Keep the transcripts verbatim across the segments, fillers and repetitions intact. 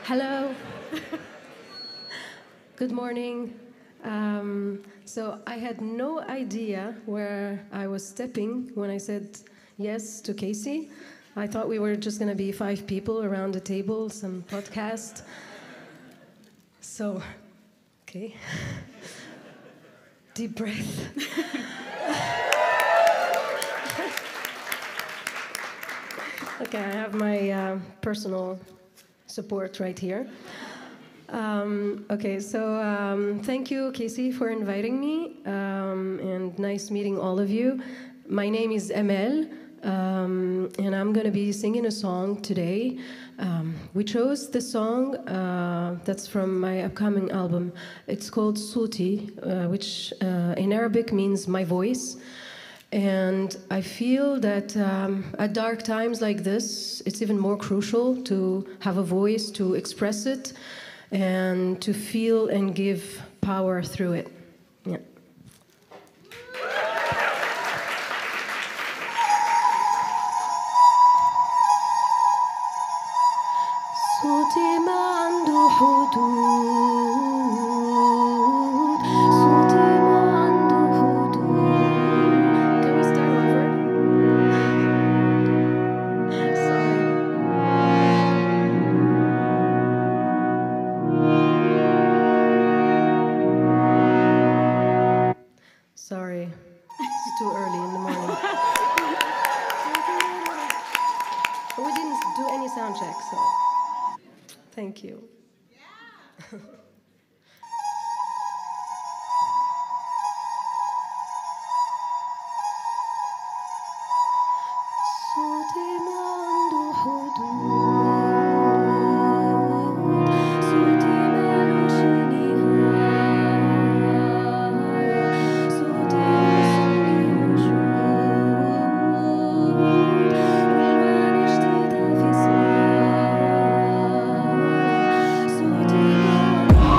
Hello. Good morning. Um, so I had no idea where I was stepping when I said yes to Casey. I thought we were just going to be five people around the table, some podcast. So, okay. Deep breath. Okay, I have my uh, personal support right here. Um, okay, so um, thank you, Casey, for inviting me, um, and nice meeting all of you. My name is Emel, um, and I'm going to be singing a song today. Um, we chose the song uh, that's from my upcoming album. It's called Suti, uh, which uh, in Arabic means my voice. And I feel that um, at dark times like this, it's even more crucial to have a voice, to express it, and to feel and give power through it. Yeah. صوتي ما عنده حدود صوتي ما عنده حدود. Can we start over? Sorry. Sorry. It's too early in the morning. We didn't do any sound check, so thank you. صوتي ما عنده حدود صوتي مالوش نهاية صوتي يوصلني وجود والوان جديدة في سمايا صوتي ما عنده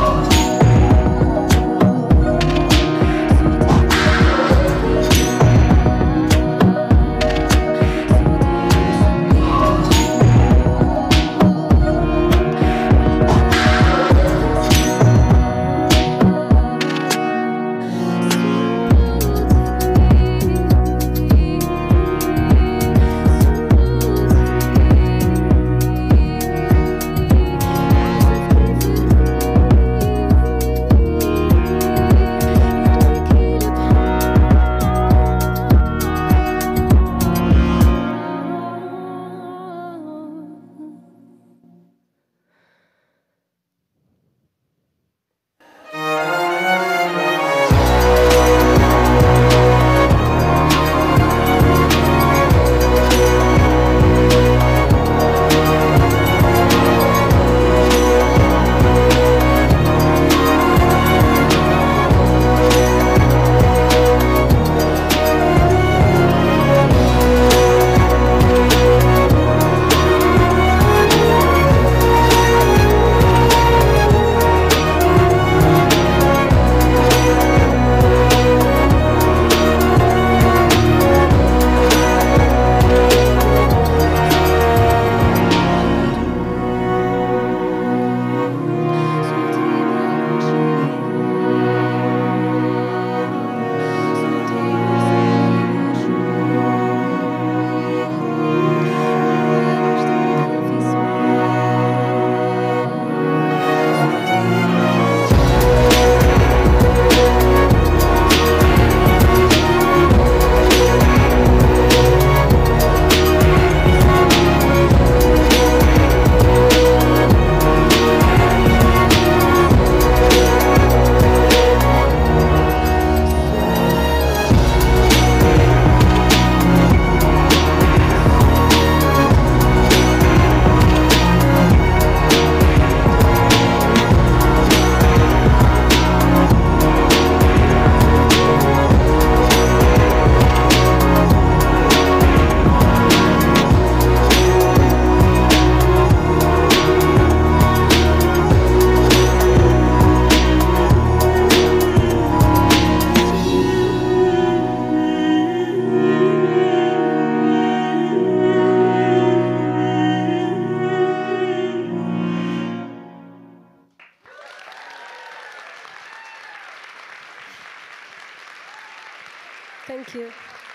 Thank you.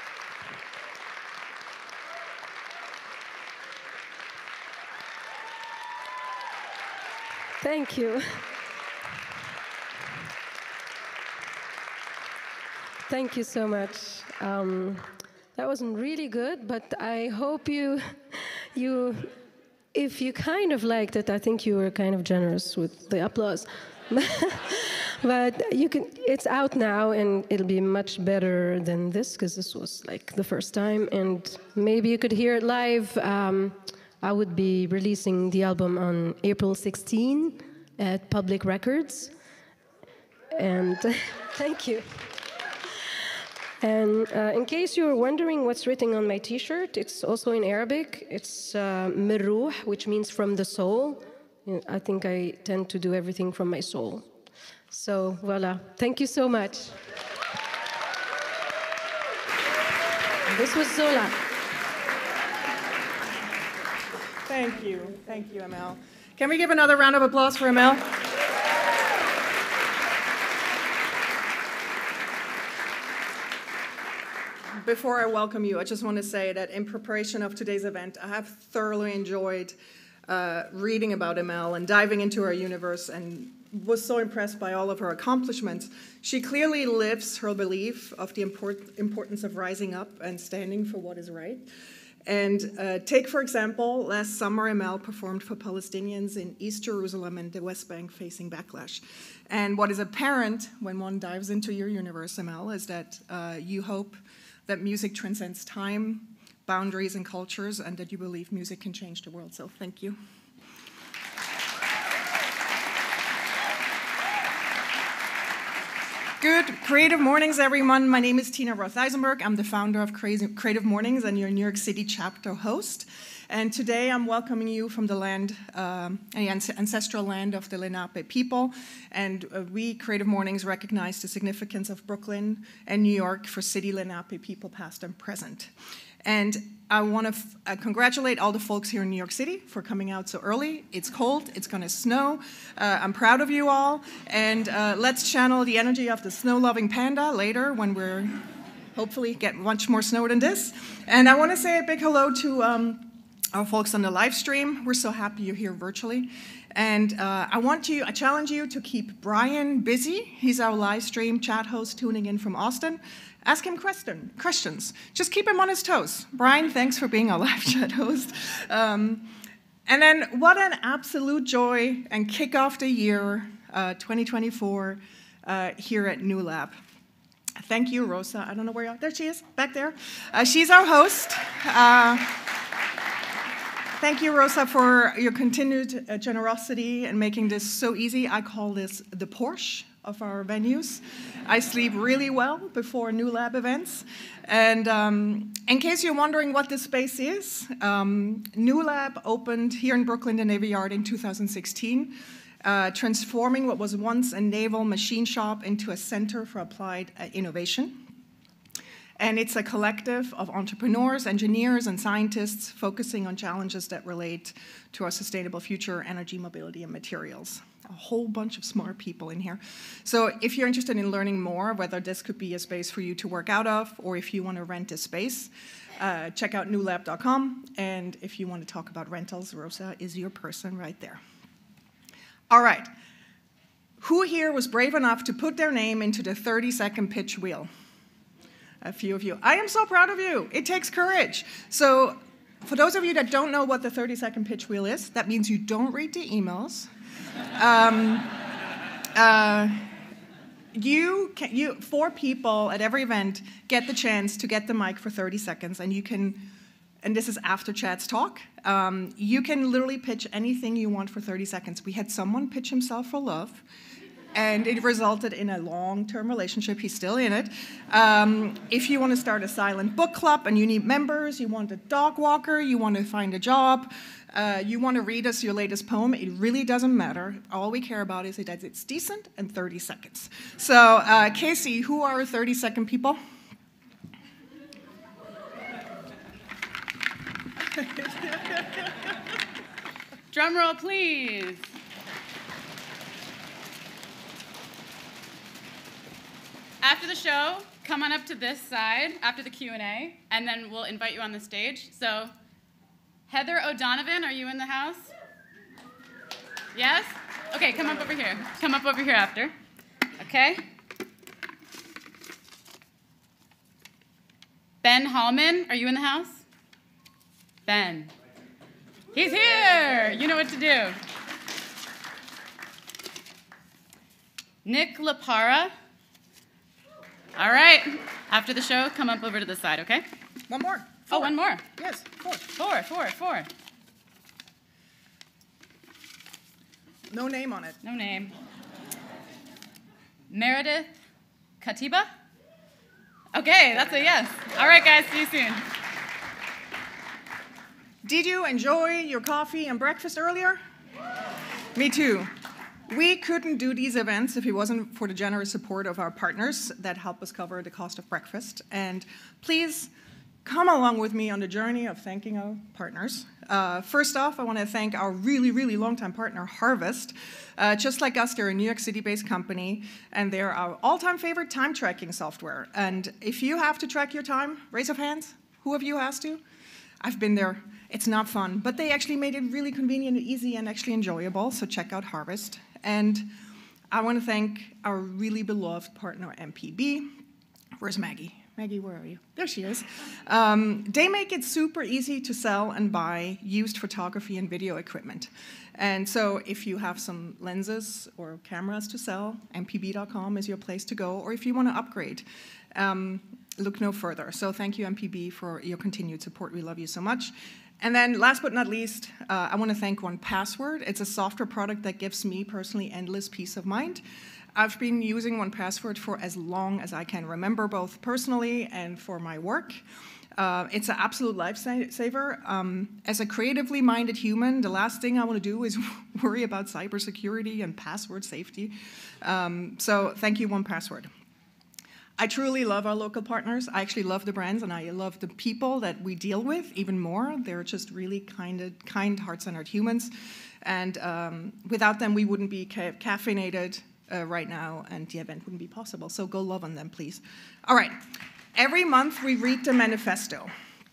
Thank you. Thank you so much. Um, that wasn't really good, but I hope you, you, if you kind of liked it, I think you were kind of generous with the applause. But you can, it's out now, and it'll be much better than this, because this was like the first time, and maybe you could hear it live. Um, I would be releasing the album on April sixteenth at Public Records, and thank you. And uh, in case you were wondering what's written on my T-shirt, it's also in Arabic. It's uh, mirruh, which means from the soul. I think I tend to do everything from my soul. So, voila. Thank you so much. This was Zola. Thank you. Thank you, Amel. Can we give another round of applause for Amel? Before I welcome you, I just want to say that in preparation of today's event, I have thoroughly enjoyed uh, reading about Amel and diving into her universe, and was so impressed by all of her accomplishments. She clearly lives her belief of the import importance of rising up and standing for what is right. And uh, take, for example, last summer, Amel performed for Palestinians in East Jerusalem and the West Bank facing backlash. And what is apparent when one dives into your universe, Amel, is that uh, you hope that music transcends time, boundaries, and cultures, and that you believe music can change the world. So thank you. Good Creative Mornings, everyone. My name is Tina Roth-Eisenberg. I'm the founder of Creative Mornings and your New York City chapter host. And today I'm welcoming you from the land, um, the ancestral land of the Lenape people. And uh, we, Creative Mornings, recognize the significance of Brooklyn and New York for city Lenape people past and present. And I want to uh, congratulate all the folks here in New York City for coming out so early. It's cold, it's going to snow. Uh, I'm proud of you all. And uh, let's channel the energy of the snow-loving panda later when we're hopefully get much more snow than this. And I want to say a big hello to um, our folks on the live stream. We're so happy you're here virtually. And uh, I want you, I challenge you to keep Brian busy. He's our live stream chat host tuning in from Austin. Ask him question, questions. Just keep him on his toes. Brian, thanks for being our live chat host. Um, and then what an absolute joy and kick off the year uh, twenty twenty-four uh, here at New Lab. Thank you, Rosa. I don't know where you are. There she is, back there. Uh, she's our host. Uh, Thank you, Rosa, for your continued uh, generosity and making this so easy. I call this the Porsche of our venues. I sleep really well before New Lab events. And um, in case you're wondering what this space is, um, New Lab opened here in Brooklyn, the Navy Yard, in two thousand sixteen, uh, transforming what was once a naval machine shop into a center for applied uh, innovation. And it's a collective of entrepreneurs, engineers, and scientists focusing on challenges that relate to our sustainable future, energy, mobility, and materials. A whole bunch of smart people in here. So if you're interested in learning more, whether this could be a space for you to work out of, or if you want to rent a space, uh, check out new lab dot com. And if you want to talk about rentals, Rosa is your person right there. All right. Who here was brave enough to put their name into the thirty second pitch wheel? A few of you. I am so proud of you. It takes courage. So for those of you that don't know what the thirty second pitch wheel is, that means you don't read the emails. Um, uh, you, can, you, four people at every event get the chance to get the mic for thirty seconds, and you can, and this is after Chad's talk, um, you can literally pitch anything you want for thirty seconds. We had someone pitch himself for love, and it resulted in a long-term relationship. He's still in it. Um, if you want to start a silent book club and you need members, you want a dog walker, you want to find a job, uh, you want to read us your latest poem, it really doesn't matter. All we care about is that it's decent and thirty seconds. So, uh, Casey, who are thirty second people? Drum roll, please. after the show, come on up to this side after the Q and A, and then we'll invite you on the stage. So, Heather O'Donovan, are you in the house? Yes? Okay, come up over here. Come up over here after. Okay. Ben Hallman, are you in the house? Ben. He's here. You know what to do. Nick LaPara. All right. After the show, come up over to the side, okay? One more. Four. Oh, one more. Yes, four. Four, four, four. No name on it. No name. Meredith Katiba? Okay, that's a yes. All right, guys, see you soon. Did you enjoy your coffee and breakfast earlier? Me too. We couldn't do these events if it wasn't for the generous support of our partners that help us cover the cost of breakfast. And please come along with me on the journey of thanking our partners. Uh, first off, I want to thank our really, really longtime partner, Harvest. Uh, just like us, they're a New York City-based company, and they're our all-time favorite time tracking software. And if you have to track your time, raise your hands. Who of you has to? I've been there. It's not fun, but they actually made it really convenient, easy, and actually enjoyable, so check out Harvest. And I want to thank our really beloved partner, M P B. Where's Maggie? Maggie, where are you? There she is. Um, they make it super easy to sell and buy used photography and video equipment. And so if you have some lenses or cameras to sell, M P B dot com is your place to go, or if you want to upgrade, um, look no further. So thank you, M P B, for your continued support. We love you so much. And then last but not least, uh, I want to thank one password. It's a software product that gives me personally endless peace of mind. I've been using one password for as long as I can remember, both personally and for my work. Uh, it's an absolute lifesaver. Um, as a creatively minded human, the last thing I want to do is worry about cybersecurity and password safety. Um, so thank you, one password. I truly love our local partners. I actually love the brands, and I love the people that we deal with even more. They're just really kind, kind heart-centered humans. And um, without them, we wouldn't be ca caffeinated uh, right now, and the event wouldn't be possible. So go love on them, please. All right. Every month, we read the manifesto.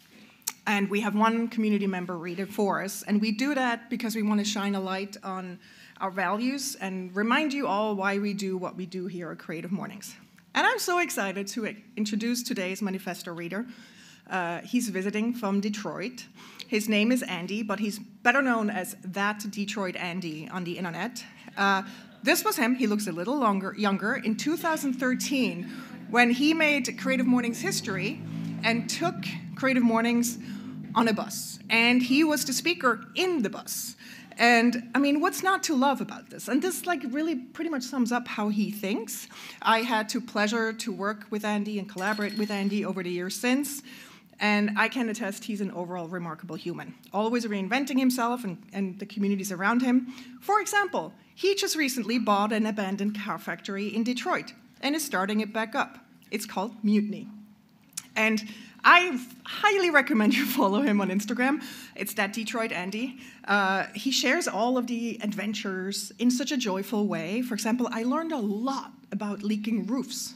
And we have one community member read it for us. And we do that because we want to shine a light on our values and remind you all why we do what we do here at Creative Mornings. And I'm so excited to introduce today's manifesto reader. Uh, he's visiting from Detroit. His name is Andy, but he's better known as That Detroit Andy on the internet. Uh, this was him. He looks a little longer, younger. In two thousand thirteen, when he made Creative Mornings history and took Creative Mornings on a bus. And he was the speaker in the bus. And I mean, what's not to love about this? And this like really pretty much sums up how he thinks. I had the pleasure to work with Andy and collaborate with Andy over the years since. And I can attest he's an overall remarkable human, always reinventing himself and, and the communities around him. For example, he just recently bought an abandoned car factory in Detroit and is starting it back up. It's called Mutiny. And I highly recommend you follow him on Instagram. It's That Detroit Andy. Uh, he shares all of the adventures in such a joyful way. For example, I learned a lot about leaking roofs.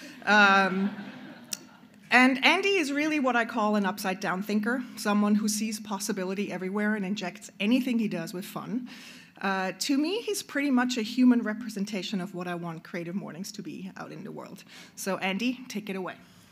Um, and Andy is really what I call an upside-down thinker, someone who sees possibility everywhere and injects anything he does with fun. Uh, to me, he's pretty much a human representation of what I want Creative Mornings to be out in the world. So Andy, take it away.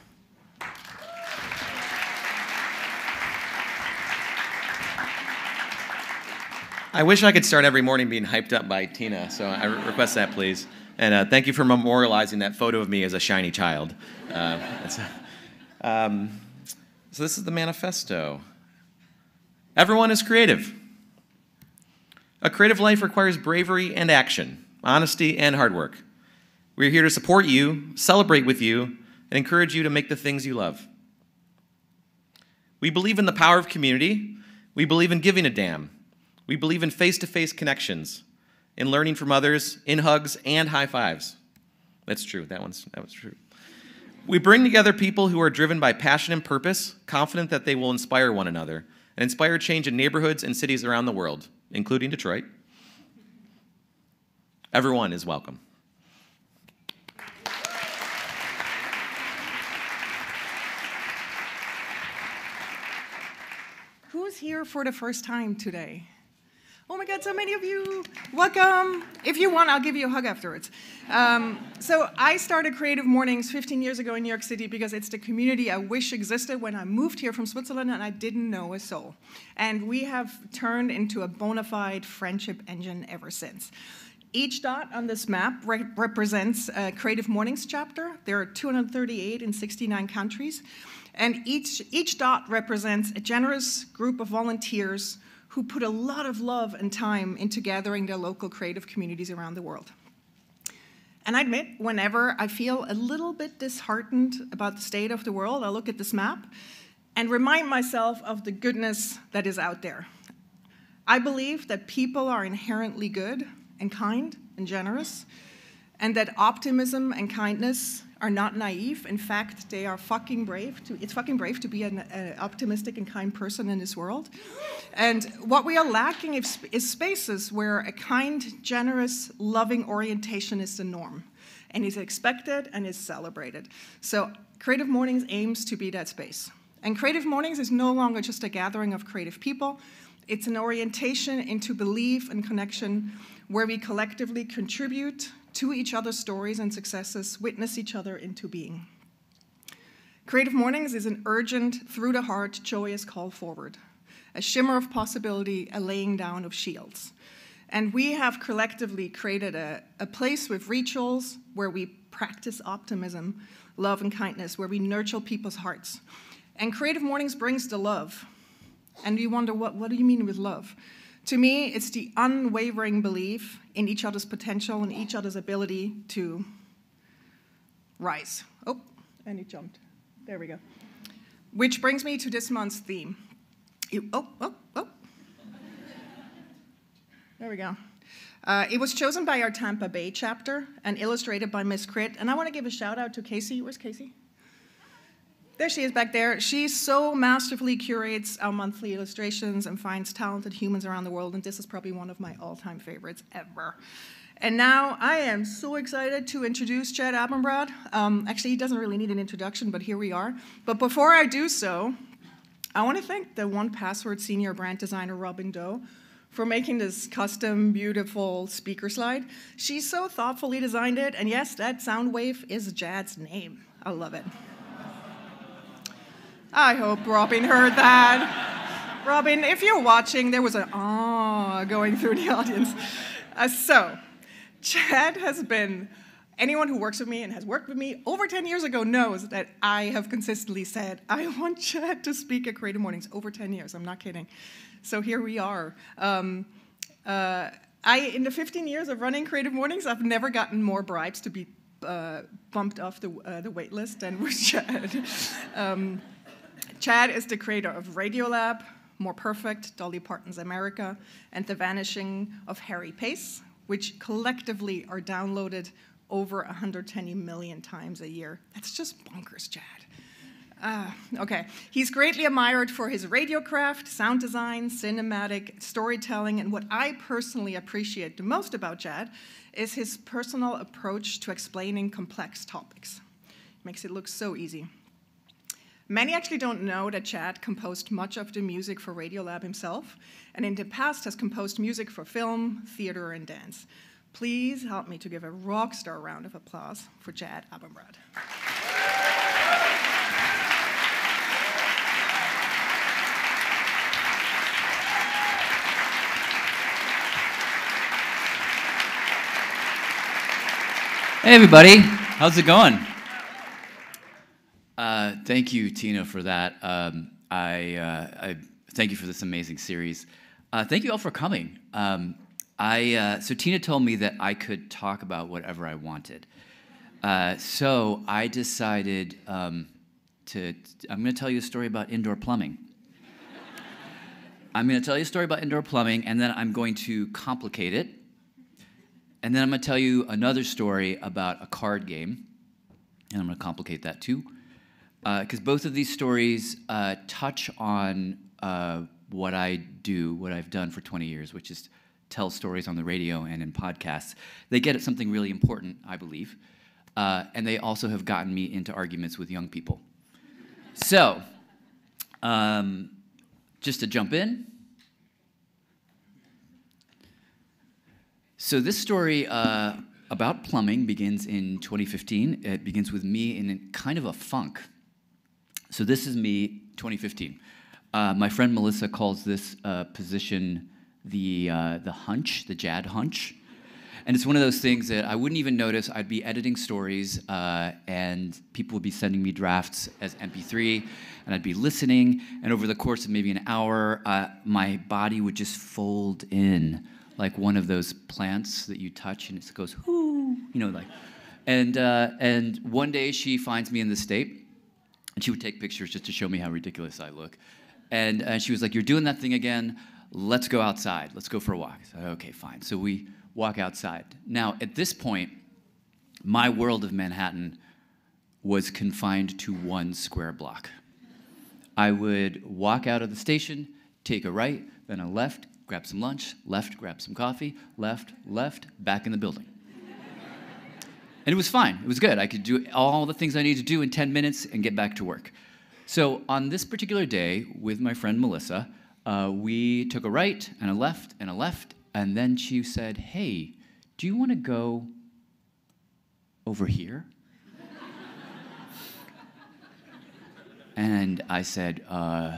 I wish I could start every morning being hyped up by Tina, so I re request that, please. And uh, thank you for memorializing that photo of me as a shiny child. Uh, um, so this is the manifesto. Everyone is creative. A creative life requires bravery and action, honesty and hard work. We're here to support you, celebrate with you, and encourage you to make the things you love. We believe in the power of community. We believe in giving a damn. We believe in face-to-face connections, in learning from others, in hugs and high fives. That's true. That one's that was true. We bring together people who are driven by passion and purpose, confident that they will inspire one another, and inspire change in neighborhoods and cities around the world, including Detroit. Everyone is welcome. is here for the first time today? Oh my God, so many of you. Welcome. If you want, I'll give you a hug afterwards. Um, so I started Creative Mornings fifteen years ago in New York City because it's the community I wish existed when I moved here from Switzerland and I didn't know a soul. And we have turned into a bona fide friendship engine ever since. Each dot on this map re represents a Creative Mornings chapter. There are two hundred thirty-eight in sixty-nine countries. And each, each dot represents a generous group of volunteers who put a lot of love and time into gathering their local creative communities around the world. And I admit, whenever I feel a little bit disheartened about the state of the world, I look at this map and remind myself of the goodness that is out there. I believe that people are inherently good and kind and generous, and that optimism and kindness are not naive. In fact, they are fucking brave. To, it's fucking brave to be an uh, optimistic and kind person in this world. And what we are lacking is, is spaces where a kind, generous, loving orientation is the norm, and is expected and is celebrated. So Creative Mornings aims to be that space. And Creative Mornings is no longer just a gathering of creative people. It's an orientation into belief and connection where we collectively contribute to each other's stories and successes, witness each other into being. Creative Mornings is an urgent, through-the-heart, joyous call forward, a shimmer of possibility, a laying down of shields. And we have collectively created a, a place with rituals where we practice optimism, love, and kindness, where we nurture people's hearts. And Creative Mornings brings the love. And you wonder, what, what do you mean with love? To me, it's the unwavering belief in each other's potential and each other's ability to rise. Oh, and he jumped. There we go. Which brings me to this month's theme. You, oh, oh, oh. There we go. Uh, it was chosen by our Tampa Bay chapter and illustrated by Miss Crit. And I want to give a shout out to Casey. Where's Casey? There she is back there. She so masterfully curates our monthly illustrations and finds talented humans around the world, and this is probably one of my all-time favorites ever. And now I am so excited to introduce Chad Abumrad. Um, actually, he doesn't really need an introduction, but here we are. But before I do so, I want to thank the one Password senior brand designer, Robin Doe, for making this custom, beautiful speaker slide. She so thoughtfully designed it, and yes, that sound wave is Chad's name. I love it. I hope Robin heard that. Robin, if you're watching, there was an ah going through the audience. Uh, so, Chad has been, anyone who works with me and has worked with me over ten years ago knows that I have consistently said, I want Chad to speak at Creative Mornings over ten years. I'm not kidding. So here we are. Um, uh, I, in the fifteen years of running Creative Mornings, I've never gotten more bribes to be uh, bumped off the, uh, the wait list than with Chad. um, Chad is the creator of Radiolab, More Perfect, Dolly Parton's America, and The Vanishing of Harry Pace, which collectively are downloaded over one hundred ten million times a year. That's just bonkers, Chad. Uh, okay, he's greatly admired for his radio craft, sound design, cinematic storytelling, and what I personally appreciate the most about Chad is his personal approach to explaining complex topics. Makes it look so easy. Many actually don't know that Chad composed much of the music for Radiolab himself, and in the past has composed music for film, theater, and dance. Please help me to give a rock star round of applause for Chad Abumrad. Hey everybody, how's it going? Uh, thank you, Tina, for that. Um, I, uh, I thank you for this amazing series. Uh, thank you all for coming. Um, I, uh, so Tina told me that I could talk about whatever I wanted. Uh, so I decided um, to, I'm going to tell you a story about indoor plumbing. I'm going to tell you a story about indoor plumbing, and then I'm going to complicate it. And then I'm going to tell you another story about a card game, and I'm going to complicate that too. Because uh, both of these stories uh, touch on uh, what I do, what I've done for twenty years, which is tell stories on the radio and in podcasts. They get at something really important, I believe, uh, and they also have gotten me into arguments with young people. So, um, just to jump in. So this story uh, about plumbing begins in twenty fifteen. It begins with me in kind of a funk. So this is me, twenty fifteen. Uh, my friend Melissa calls this uh, position the, uh, the hunch, the Jad hunch. And it's one of those things that I wouldn't even notice. I'd be editing stories, uh, and people would be sending me drafts as M P three, and I'd be listening, and over the course of maybe an hour, uh, my body would just fold in like one of those plants that you touch, and it goes, whoo, you know, like. And, uh, and one day she finds me in the state, and she would take pictures just to show me how ridiculous I look. And uh, she was like, you're doing that thing again. Let's go outside. Let's go for a walk. I said, okay, fine. So we walk outside. Now, at this point, my world of Manhattan was confined to one square block. I would walk out of the station, take a right, then a left, grab some lunch, left, grab some coffee, left, left, back in the building. And it was fine. It was good. I could do all the things I needed to do in ten minutes and get back to work. So on this particular day, with my friend Melissa, uh, we took a right and a left and a left, and then she said, hey, do you want to go over here? And I said, uh,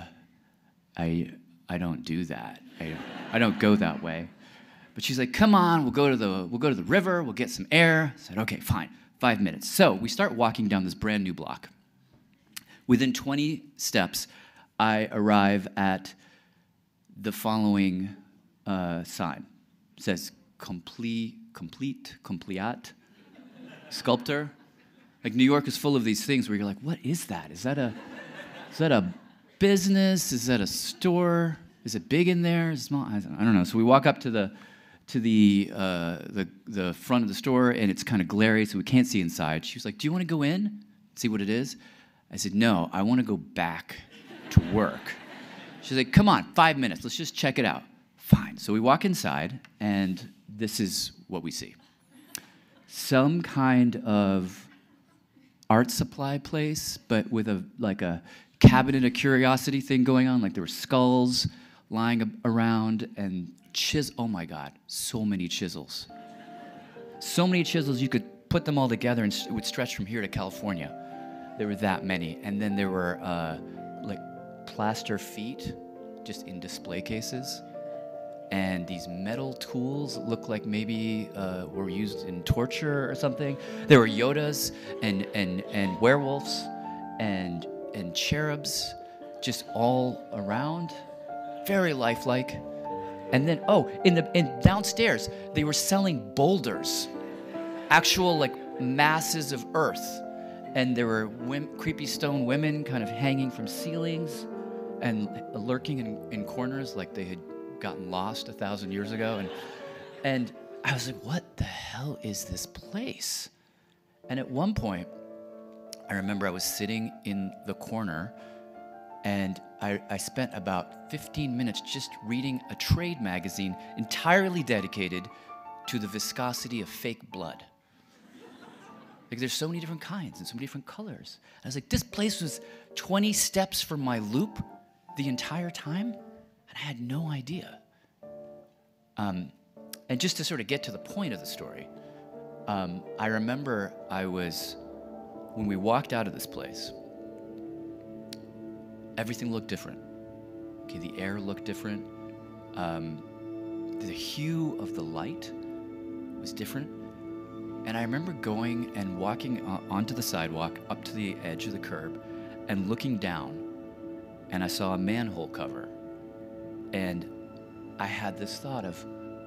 I, I don't do that. I, I don't go that way. But she's like, come on, we'll go to the, we'll go to the river, we'll get some air. I said, okay, fine, five minutes. So we start walking down this brand new block. Within twenty steps, I arrive at the following uh, sign. It says, complete, complete, complete, sculptor. Like, New York is full of these things where you're like, what is that? Is that a, is that a business? Is that a store? Is it big in there? Is it small? I don't know. So we walk up to the, to the, uh, the, the front of the store, and it's kind of glary, so we can't see inside. She was like, do you want to go in, see what it is? I said, no, I want to go back to work. She's like, come on, five minutes, let's just check it out. Fine. So we walk inside, and this is what we see. Some kind of art supply place, but with a like a cabinet of curiosity thing going on. Like, there were skulls lying around, and chis. Oh my God, so many chisels. So many chisels, you could put them all together, and it would stretch from here to California. There were that many. And then there were uh, like plaster feet just in display cases. And these metal tools look like maybe uh, were used in torture or something. There were Yodas and, and, and werewolves and, and cherubs just all around. Very lifelike. And then, oh, in the in downstairs, they were selling boulders. Actual like masses of earth. And there were women, creepy stone women kind of hanging from ceilings and lurking in, in corners like they had gotten lost a thousand years ago. And, and I was like, what the hell is this place? And at one point, I remember I was sitting in the corner, and I, I spent about fifteen minutes just reading a trade magazine entirely dedicated to the viscosity of fake blood. Like, there's so many different kinds and so many different colors. I was like, this place was twenty steps from my loop the entire time, and I had no idea. Um, and just to sort of get to the point of the story, um, I remember I was, when we walked out of this place, everything looked different. Okay, the air looked different. Um, the hue of the light was different. And I remember going and walking onto the sidewalk, up to the edge of the curb, and looking down, and I saw a manhole cover. And I had this thought of,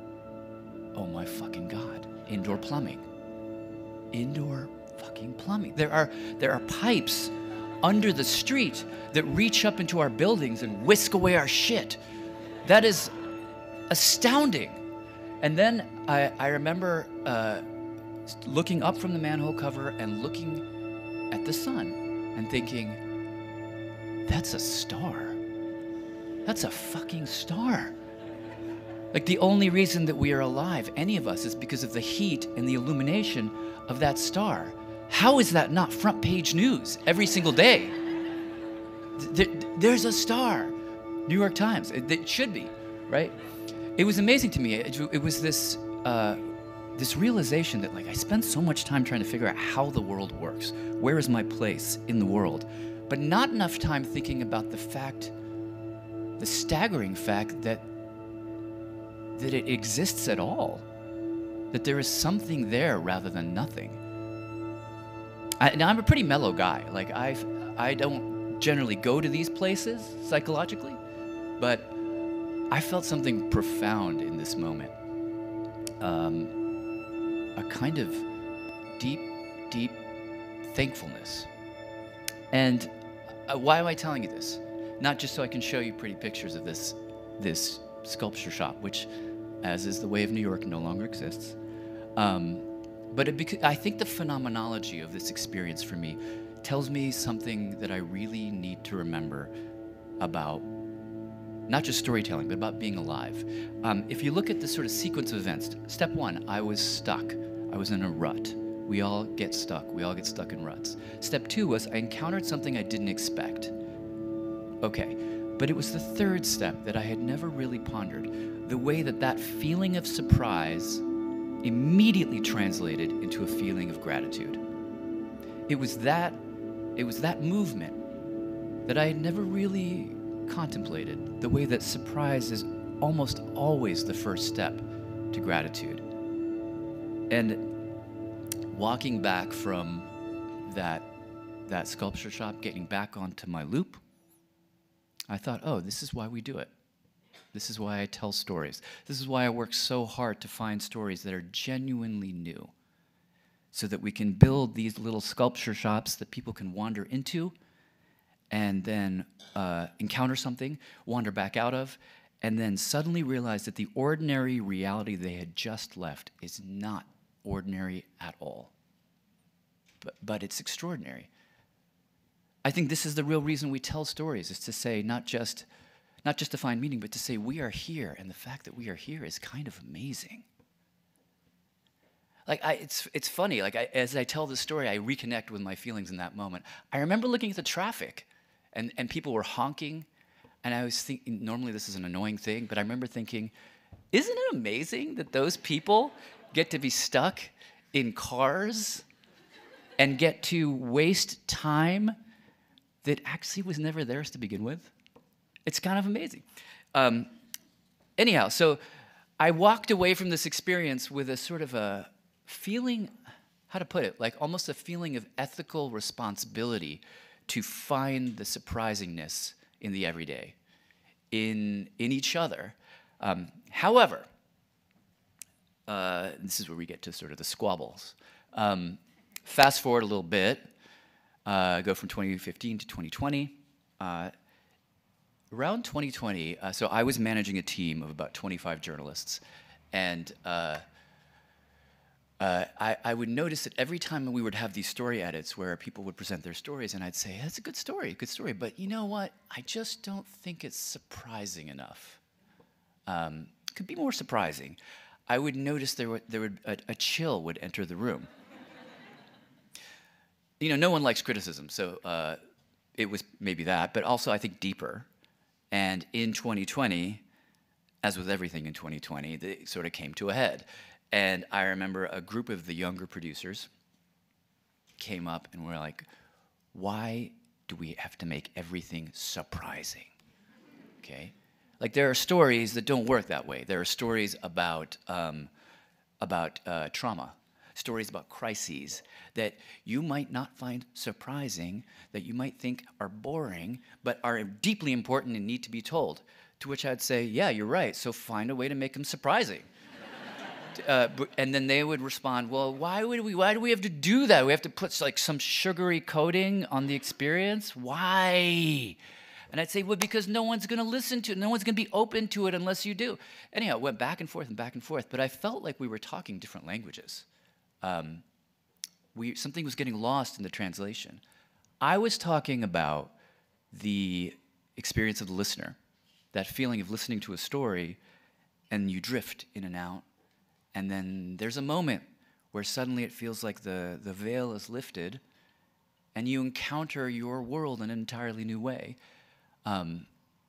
oh my fucking God, indoor plumbing. Indoor fucking plumbing. There are, there are pipes under the street that reach up into our buildings and whisk away our shit. That is astounding. And then I, I remember uh, looking up from the manhole cover and looking at the sun and thinking, that's a star. That's a fucking star. Like, the only reason that we are alive, any of us, is because of the heat and the illumination of that star. How is that not front page news every single day? There, there's a star. New York Times. It, it should be, right? It was amazing to me. It, it was this uh, this realization that, like, I spent so much time trying to figure out how the world works. Where is my place in the world? But not enough time thinking about the fact, the staggering fact that that it exists at all. That there is something there rather than nothing. I, now, I'm a pretty mellow guy. Like, I I don't generally go to these places psychologically, but I felt something profound in this moment. Um, a kind of deep, deep thankfulness. And uh, why am I telling you this? Not just so I can show you pretty pictures of this, this sculpture shop, which, as is the way of New York, no longer exists. Um, but it bec- I think the phenomenology of this experience for me tells me something that I really need to remember about not just storytelling, but about being alive. Um, if you look at the sort of sequence of events, step one, I was stuck. I was in a rut. We all get stuck. We all get stuck in ruts. Step two was I encountered something I didn't expect. Okay, but it was the third step that I had never really pondered. The way that that feeling of surprise immediately translated into a feeling of gratitude. It was that, it was that movement that I had never really contemplated, the way that surprise is almost always the first step to gratitude. And walking back from that, that sculpture shop, getting back onto my loop, I thought, oh, this is why we do it. This is why I tell stories. This is why I work so hard to find stories that are genuinely new, so that we can build these little sculpture shops that people can wander into and then uh, encounter something, wander back out of, and then suddenly realize that the ordinary reality they had just left is not ordinary at all. But, but it's extraordinary. I think this is the real reason we tell stories, is to say not just, not just to find meaning, but to say we are here, and the fact that we are here is kind of amazing. Like, I, it's, it's funny, like, I, as I tell the story, I reconnect with my feelings in that moment. I remember looking at the traffic, and, and people were honking, and I was thinking, normally this is an annoying thing, but I remember thinking, isn't it amazing that those people get to be stuck in cars and get to waste time that actually was never theirs to begin with? It's kind of amazing. Um, anyhow, so I walked away from this experience with a sort of a feeling, how to put it, like almost a feeling of ethical responsibility to find the surprisingness in the everyday, in, in each other. Um, however, uh, this is where we get to sort of the squabbles. Um, fast forward a little bit, uh, go from twenty fifteen to twenty twenty. Uh, around twenty twenty, uh, so I was managing a team of about twenty-five journalists, and uh, Uh, I, I would notice that every time we would have these story edits where people would present their stories, and I'd say, that's a good story, good story, but you know what? I just don't think it's surprising enough. Um, could be more surprising. I would notice there, would, there would a, a chill would enter the room. You know, no one likes criticism, so uh, it was maybe that, but also I think deeper. And in twenty twenty, as with everything in twenty twenty, it sort of came to a head. And I remember a group of the younger producers came up and were like, why do we have to make everything surprising? Okay? Like, there are stories that don't work that way. There are stories about, um, about uh, trauma, stories about crises that you might not find surprising, that you might think are boring, but are deeply important and need to be told. To which I'd say, yeah, you're right, so find a way to make them surprising. Uh, and then they would respond, well, why would we, why do we have to do that? We have to put like some sugary coating on the experience? Why? And I'd say, well, because no one's going to listen to it. No one's going to be open to it unless you do. Anyhow, it went back and forth and back and forth. But I felt like we were talking different languages. Um, we, something was getting lost in the translation. I was talking about the experience of the listener, that feeling of listening to a story, and you drift in and out. And then there's a moment where suddenly it feels like the, the veil is lifted and you encounter your world in an entirely new way. Um,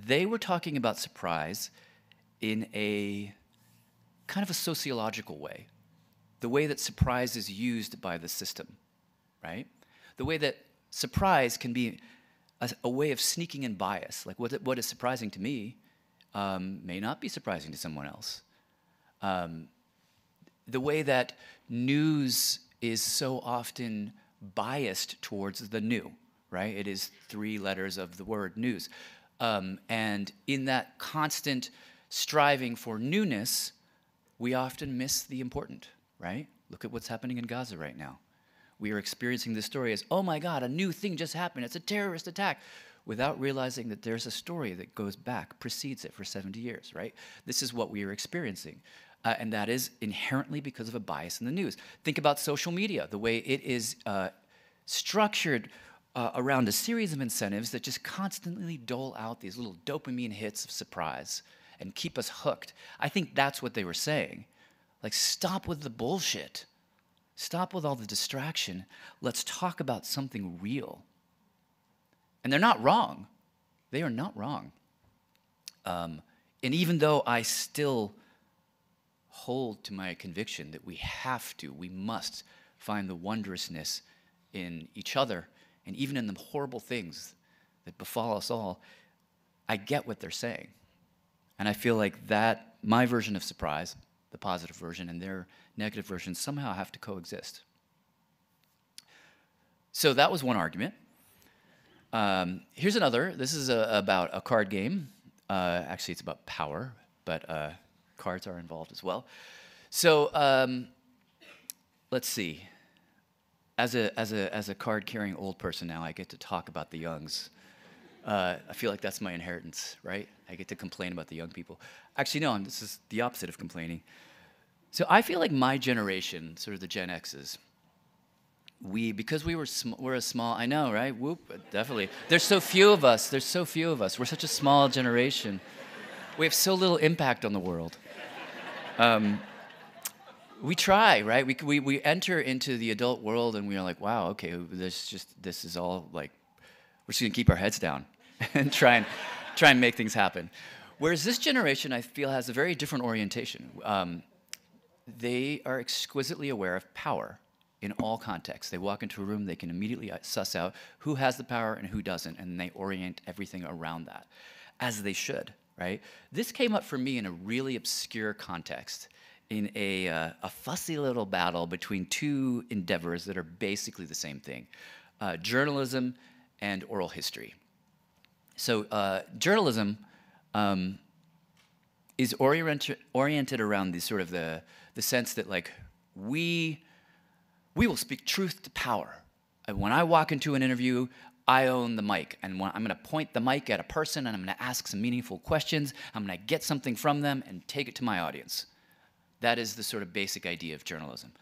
they were talking about surprise in a kind of a sociological way, the way that surprise is used by the system, right? The way that surprise can be a, a way of sneaking in bias. Like what, what is surprising to me um, may not be surprising to someone else. Um, the way that news is so often biased towards the new, right? It is three letters of the word news. Um, and in that constant striving for newness, we often miss the important, right? Look at what's happening in Gaza right now. We are experiencing this story as, oh my God, a new thing just happened. It's a terrorist attack, without realizing that there's a story that goes back, precedes it for seventy years, right? This is what we are experiencing. Uh, and that is inherently because of a bias in the news. Think about social media, the way it is uh, structured uh, around a series of incentives that just constantly dole out these little dopamine hits of surprise and keep us hooked. I think that's what they were saying. Like, stop with the bullshit. Stop with all the distraction. Let's talk about something real. And they're not wrong. They are not wrong. Um, and even though I still hold to my conviction that we have to, we must find the wondrousness in each other and even in the horrible things that befall us all, I get what they're saying. And I feel like that, my version of surprise, the positive version, and their negative version somehow have to coexist. So that was one argument. Um, here's another. This is a, about a card game. Uh, actually, it's about power, but uh, cards are involved as well. So um, let's see. As a as a as a card-carrying old person now, I get to talk about the youngs. Uh, I feel like that's my inheritance, right? I get to complain about the young people. Actually, no, this is the opposite of complaining. So I feel like my generation, sort of the Gen X's, we, because we were sm we're a small, I know, right? Whoop, definitely. There's so few of us. There's so few of us. We're such a small generation. We have so little impact on the world. Um, we try, right? We, we, we enter into the adult world and we are like, wow, okay, this just, this is all like, we're just gonna keep our heads down and try and, try and make things happen. Whereas this generation, I feel, has a very different orientation. Um, they are exquisitely aware of power in all contexts. They walk into a room, they can immediately suss out who has the power and who doesn't, and they orient everything around that, as they should, right? This came up for me in a really obscure context, in a, uh, a fussy little battle between two endeavors that are basically the same thing, uh, journalism and oral history. So uh, journalism um, is oriented, oriented around the sort of the, the sense that, like, we, we will speak truth to power. And when I walk into an interview, I own the mic, and when I'm going to point the mic at a person, and I'm going to ask some meaningful questions. I'm going to get something from them and take it to my audience. That is the sort of basic idea of journalism.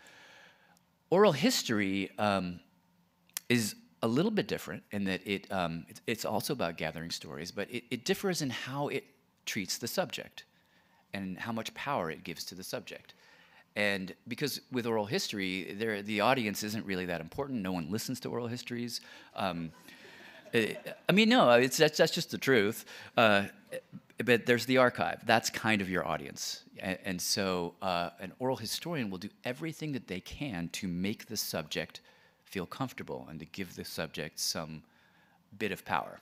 Oral history um, is a little bit different in that it, um, it it's also about gathering stories, but it, it differs in how it treats the subject and how much power it gives to the subject. And because with oral history, there, the audience isn't really that important. No one listens to oral histories. Um, it, I mean, no, it's, that's, that's just the truth. Uh, but there's the archive. That's kind of your audience. And, and so uh, an oral historian will do everything that they can to make the subject feel comfortable and to give the subject some bit of power.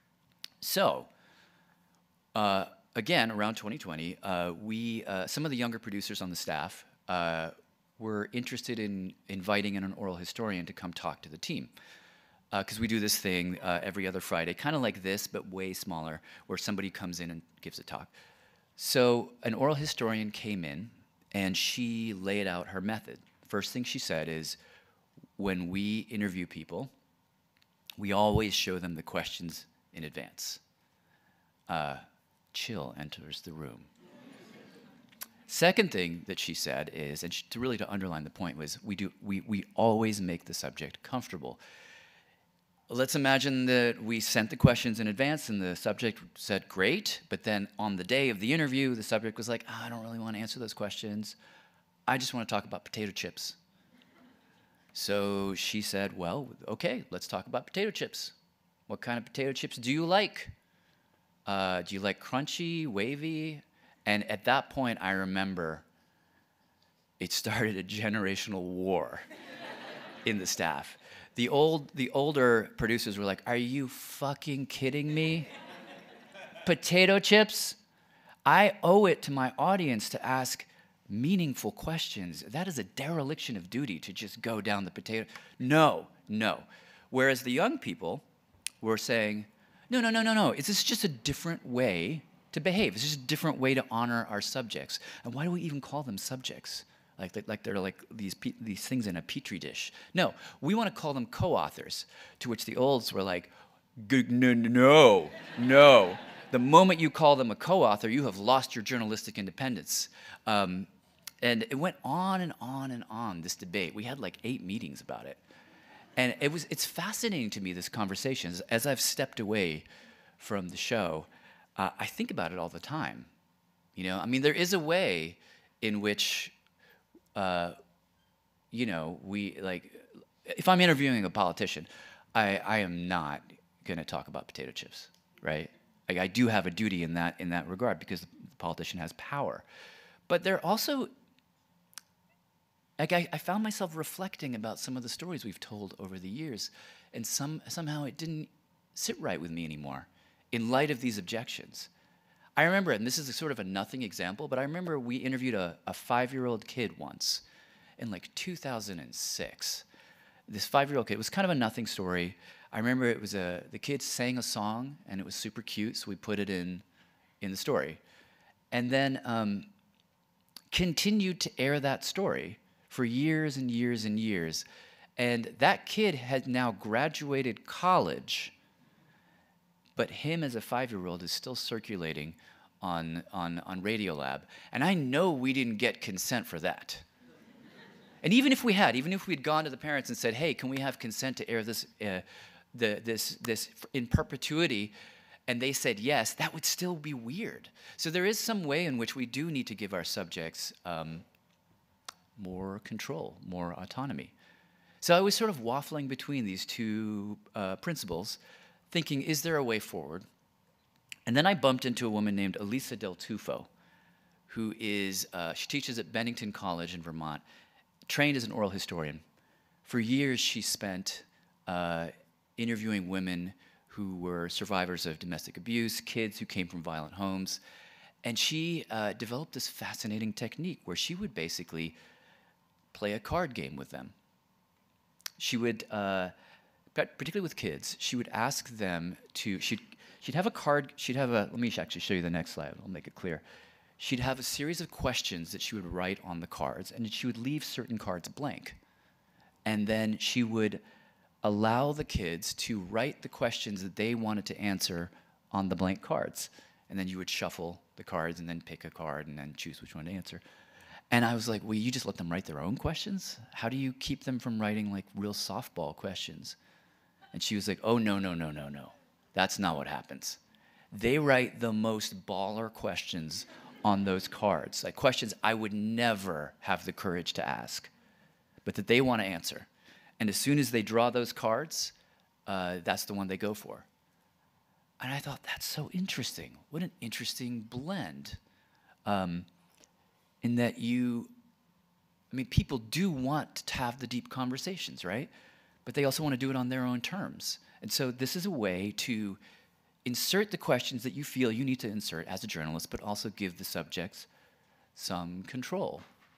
So, uh, again, around twenty twenty, uh, we, uh, some of the younger producers on the staff uh, were interested in inviting in an oral historian to come talk to the team. Because uh, we do this thing uh, every other Friday, kind of like this, but way smaller, where somebody comes in and gives a talk. So an oral historian came in, and she laid out her method. First thing she said is, when we interview people, we always show them the questions in advance. Uh, chill enters the room. Second thing that she said is, and she, to really to underline the point, was we, do, we, we always make the subject comfortable. Let's imagine that we sent the questions in advance and the subject said, great, but then on the day of the interview, the subject was like, oh, I don't really want to answer those questions. I just want to talk about potato chips. So she said, well, okay, let's talk about potato chips. What kind of potato chips do you like? Uh, do you like crunchy, wavy? And at that point, I remember it started a generational war in the staff. The old, the older producers were like, "Are you fucking kidding me? Potato chips? I owe it to my audience to ask meaningful questions. That is a dereliction of duty to just go down the potato." No, no. Whereas the young people were saying, no, no, no, no, no. Is this just a different way to behave? It's just a different way to honor our subjects. And why do we even call them subjects? Like, they, like they're like these, pe these things in a petri dish. No, we want to call them co-authors, to which the olds were like, no, no, no. The moment you call them a co-author, you have lost your journalistic independence. Um, and it went on and on and on, this debate. We had like eight meetings about it. And it was, it's fascinating to me, this conversation. As, as I've stepped away from the show, uh, I think about it all the time. You know, I mean, there is a way in which, uh, you know, we, like, if I'm interviewing a politician, I, I am not going to talk about potato chips, right? I, I do have a duty in that, in that regard, because the politician has power. But there also, like, I, I found myself reflecting about some of the stories we've told over the years, and some, somehow it didn't sit right with me anymore in light of these objections. I remember, and this is a sort of a nothing example, but I remember we interviewed a, a five-year-old kid once in like two thousand six. This five-year-old kid, it was kind of a nothing story. I remember it was a, the kid sang a song, and it was super cute, so we put it in, in the story. And then um, continued to air that story for years and years and years. And that kid had now graduated college, but him as a five-year-old is still circulating on, on, on Radiolab. And I know we didn't get consent for that. And even if we had, even if we'd gone to the parents and said, hey, can we have consent to air this, uh, the, this, this in perpetuity, and they said yes, that would still be weird. So there is some way in which we do need to give our subjects um, more control, more autonomy. So I was sort of waffling between these two uh, principles, thinking, is there a way forward? And then I bumped into a woman named Elisa Del Tufo, who is, uh, she teaches at Bennington College in Vermont, trained as an oral historian. For years, she spent uh, interviewing women who were survivors of domestic abuse, kids who came from violent homes. And she uh, developed this fascinating technique where she would basically play a card game with them. She would, uh, particularly with kids, she would ask them to, she'd, she'd have a card, she'd have a, let me actually show you the next slide, I'll make it clear. She'd have a series of questions that she would write on the cards, and she would leave certain cards blank. And then she would allow the kids to write the questions that they wanted to answer on the blank cards. And then you would shuffle the cards and then pick a card and then choose which one to answer. And I was like, well, you just let them write their own questions? How do you keep them from writing like real softball questions? And she was like, oh, no, no, no, no, no. That's not what happens. They write the most baller questions on those cards, like questions I would never have the courage to ask, but that they want to answer. And as soon as they draw those cards, uh, that's the one they go for. And I thought, that's so interesting. What an interesting blend. Um, in that you, I mean, people do want to have the deep conversations, right? But they also want to do it on their own terms. And so this is a way to insert the questions that you feel you need to insert as a journalist, but also give the subjects some control.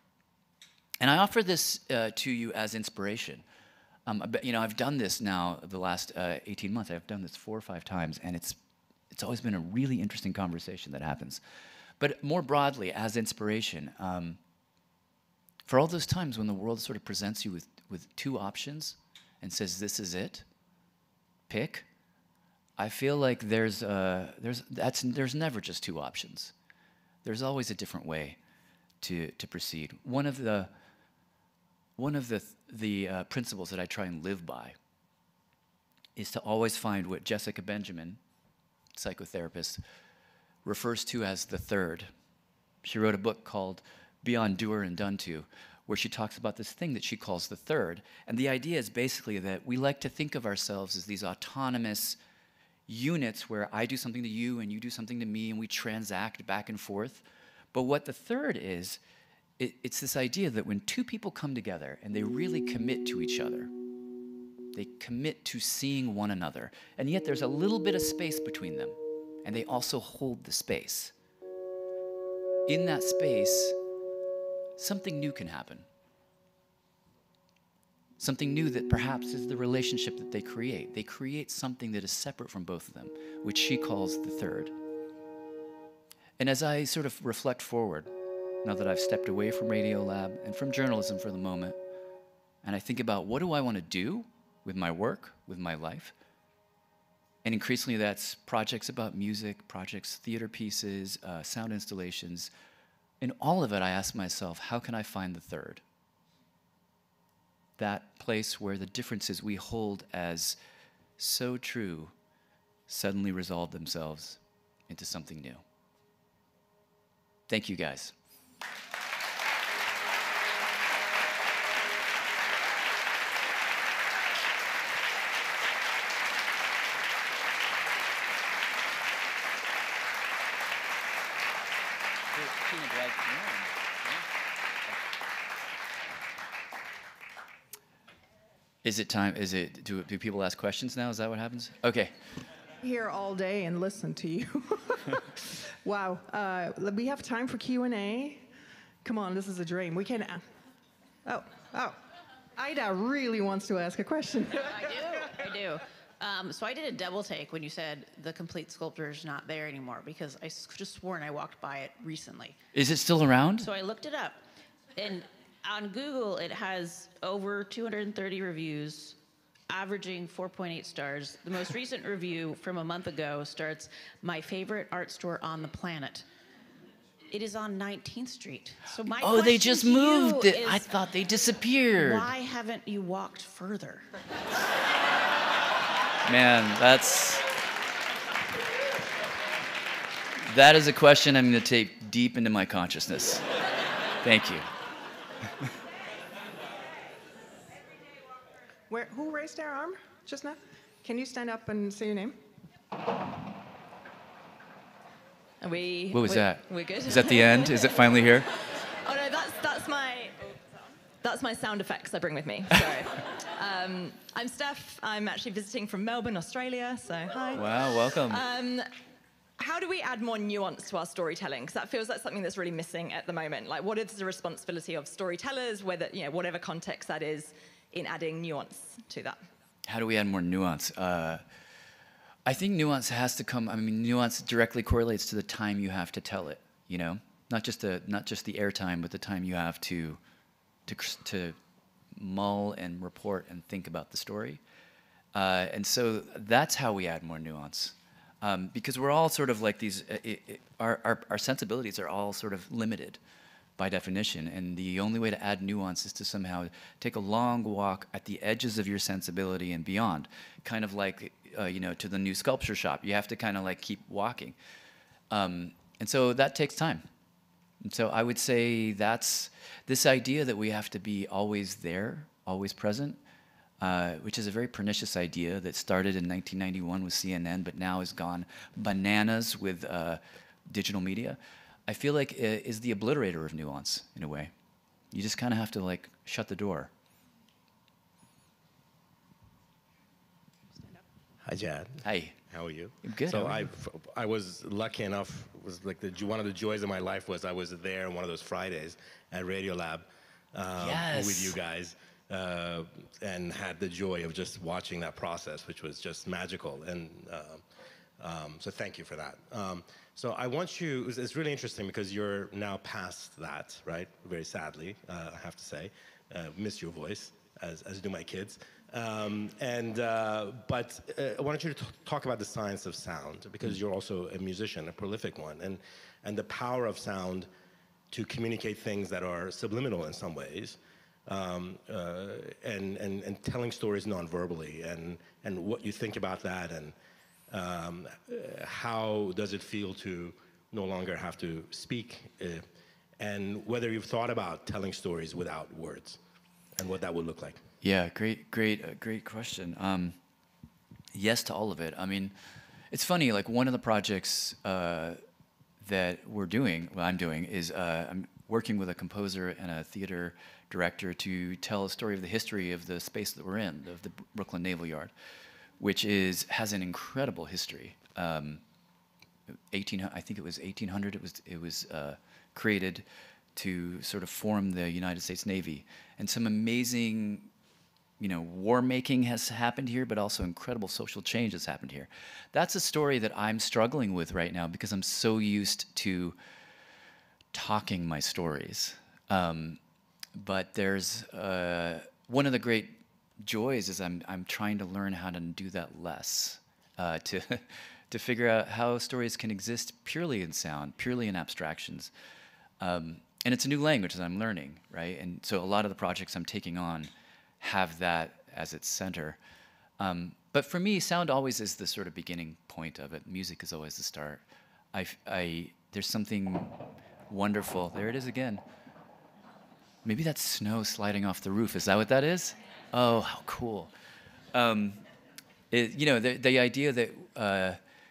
And I offer this uh, to you as inspiration. Um, you know, I've done this now the last uh, eighteen months. I've done this four or five times, and it's, it's always been a really interesting conversation that happens. But more broadly, as inspiration, um, for all those times when the world sort of presents you with, with two options and says, this is it, pick, I feel like there's, uh, there's, that's, there's never just two options. There's always a different way to, to proceed. One of the, one of the, the uh, principles that I try and live by is to always find what Jessica Benjamin, psychotherapist, refers to as the third. She wrote a book called Beyond Doer and Done To, where she talks about this thing that she calls the third. And the idea is basically that we like to think of ourselves as these autonomous units where I do something to you and you do something to me and we transact back and forth. But what the third is, it, it's this idea that when two people come together and they really commit to each other, they commit to seeing one another, and yet there's a little bit of space between them, and they also hold the space. In that space, something new can happen. Something new that perhaps is the relationship that they create. They create something that is separate from both of them, which she calls the third. And as I sort of reflect forward, now that I've stepped away from Radiolab and from journalism for the moment, and I think about what do I want to do with my work, with my life, and increasingly that's projects about music, projects, theater pieces, uh, sound installations. In all of it, I ask myself, how can I find the third? That place where the differences we hold as so true suddenly resolve themselves into something new. Thank you, guys. Is it time? Is it? Do, do people ask questions now? Is that what happens? Okay. Here all day and listen to you. Wow. Uh, we have time for Q and A. Come on, this is a dream. We can. Uh, oh, oh. Ida really wants to ask a question. I do. I do. Um, so I did a double take when you said the complete sculpture is not there anymore, because I s- just sworn I walked by it recently. Is it still around? So I looked it up, and on Google it has over two hundred thirty reviews, averaging four point eight stars. The most recent review from a month ago starts, "My favorite art store on the planet." It is on nineteenth Street. So my Oh, they question just to you moved it. is, I thought they disappeared. why haven't you walked further? Man, that's... That is a question I'm going to take deep into my consciousness. Thank you. Where, who raised their arm just now? Can you stand up and say your name? Are we, What was we, that? We're good. Is that the end? Is it finally here? Oh no, that's that's my that's my sound effects I bring with me. Sorry. um, I'm Steph. I'm actually visiting from Melbourne, Australia. So hi. Wow, welcome. Um, how do we add more nuance to our storytelling? Because that feels like something that's really missing at the moment. Like, what is the responsibility of storytellers, whether you know whatever context that is, in adding nuance to that? How do we add more nuance? Uh, I think nuance has to come. I mean, nuance directly correlates to the time you have to tell it. You know, not just the not just the airtime, but the time you have to to to mull and report and think about the story. Uh, and so that's how we add more nuance, um, because we're all sort of like these. It, it, our, our our sensibilities are all sort of limited by definition, and the only way to add nuance is to somehow take a long walk at the edges of your sensibility and beyond, kind of like, uh, you know, to the new sculpture shop. You have to kind of like keep walking. Um, and so that takes time. And so I would say that's this idea that we have to be always there, always present, uh, which is a very pernicious idea that started in nineteen ninety-one with C N N, but now has gone bananas with uh, digital media. I feel like it is the obliterator of nuance, in a way. You just kind of have to, like, shut the door. Hi, Jad. Hi. How are you? I'm good. So How are I, you? I was lucky enough. Was like the one of the joys of my life was I was there on one of those Fridays at Radiolab uh, Yes. with you guys, uh, and had the joy of just watching that process, which was just magical. And uh, um, so thank you for that. Um, So I want you, it's- it's really interesting because you're now past that, right? Very sadly, uh, I have to say. Uh, miss your voice, as, as do my kids. Um, and, uh, but uh, I wanted you to t- talk about the science of sound, because you're also a musician, a prolific one, and, and the power of sound to communicate things that are subliminal in some ways, um, uh, and, and, and telling stories non-verbally, and, and what you think about that, and Um, uh, how does it feel to no longer have to speak, uh, and whether you've thought about telling stories without words, and what that would look like? Yeah, great, great, uh, great question. Um, yes to all of it. I mean, it's funny, like one of the projects uh, that we're doing, what I'm doing, is uh, I'm working with a composer and a theater director to tell a story of the history of the space that we're in, of the Brooklyn Naval Yard, which is has an incredible history. Um, eighteen, I think it was eighteen hundred. It was it was uh, created to sort of form the United States Navy, and some amazing, you know, war making has happened here, but also incredible social change has happened here. That's a story that I'm struggling with right now because I'm so used to talking my stories. Um, but there's uh, one of the great joys is I'm I'm trying to learn how to do that less, uh, to to figure out how stories can exist purely in sound, purely in abstractions. Um, and it's a new language that I'm learning, right? And so a lot of the projects I'm taking on have that as its center. Um, but for me, sound always is the sort of beginning point of it. Music is always the start. I, I, there's something wonderful. There it is again. Maybe that's snow sliding off the roof. Is that what that is? Oh, how cool. Um, it, you know, the, the idea that, uh,